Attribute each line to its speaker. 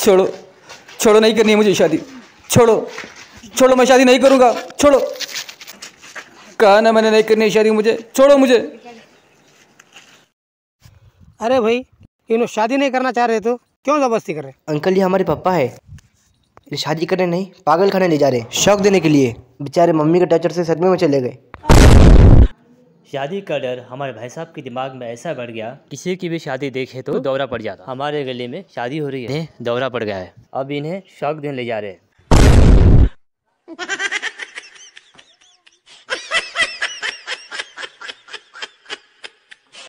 Speaker 1: छोड़ो छोड़ो, नहीं करनी है मुझे शादी, छोड़ो छोड़ो, मैं शादी नहीं करूँगा, छोड़ो। कहा ना मैंने नहीं करनी है शादी, मुझे छोड़ो मुझे।
Speaker 2: अरे भाई, इन्हों शादी नहीं करना चाह रहे तो क्यों जबरदस्ती कर रहे?
Speaker 3: अंकल ये हमारे पापा है, ये शादी करने नहीं पागल खाने ले जा रहे, शौक देने के लिए। बेचारे मम्मी के टचर से सदमे में चले गए।
Speaker 4: शादी का डर हमारे भाई साहब के दिमाग में ऐसा बढ़ गया, किसी की भी शादी देखे तो दौरा पड़ जाता। हमारे गले में शादी हो रही है, दौरा पड़ गया है, अब इन्हें शौक देने ले जा रहे हैं।